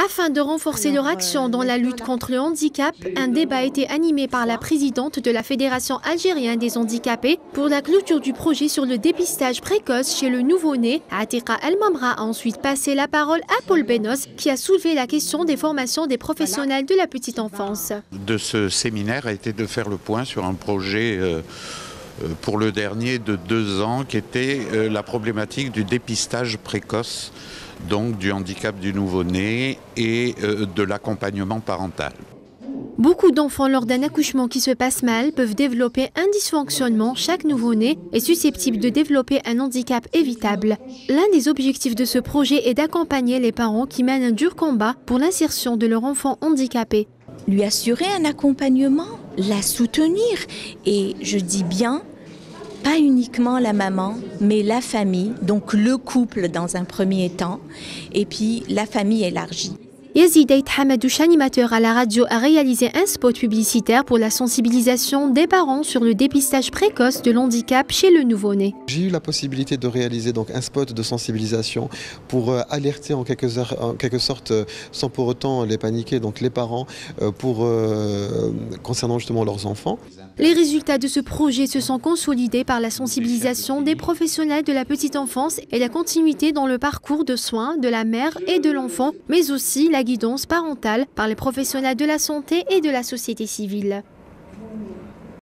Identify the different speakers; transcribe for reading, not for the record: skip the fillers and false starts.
Speaker 1: Afin de renforcer leur action dans la lutte contre le handicap, un débat a été animé par la présidente de la Fédération algérienne des handicapés pour la clôture du projet sur le dépistage précoce chez le nouveau-né. Atiqa El Mamra a ensuite passé la parole à Paul Benos qui a soulevé la question des formations des professionnels de la petite enfance.
Speaker 2: De ce séminaire a été de faire le point sur un projet pour le dernier de 2 ans qui était la problématique du dépistage précoce, donc du handicap du nouveau-né et de l'accompagnement parental.
Speaker 1: Beaucoup d'enfants lors d'un accouchement qui se passe mal peuvent développer un dysfonctionnement. Chaque nouveau-né est susceptible de développer un handicap évitable. L'un des objectifs de ce projet est d'accompagner les parents qui mènent un dur combat pour l'insertion de leur enfant handicapé.
Speaker 3: Lui assurer un accompagnement, la soutenir et je dis bien, pas uniquement la maman, mais la famille, donc le couple dans un premier temps, et puis la famille élargie.
Speaker 1: Yazid Ait Hamadouche, animateur à la radio, a réalisé un spot publicitaire pour la sensibilisation des parents sur le dépistage précoce de l'handicap chez le nouveau-né.
Speaker 4: J'ai eu la possibilité de réaliser donc un spot de sensibilisation pour alerter en quelque sorte, sans pour autant les paniquer, donc les parents, concernant justement leurs enfants.
Speaker 1: Les résultats de ce projet se sont consolidés par la sensibilisation des professionnels de la petite enfance et la continuité dans le parcours de soins de la mère et de l'enfant, mais aussi la guidance parentale par les professionnels de la santé et de la société civile.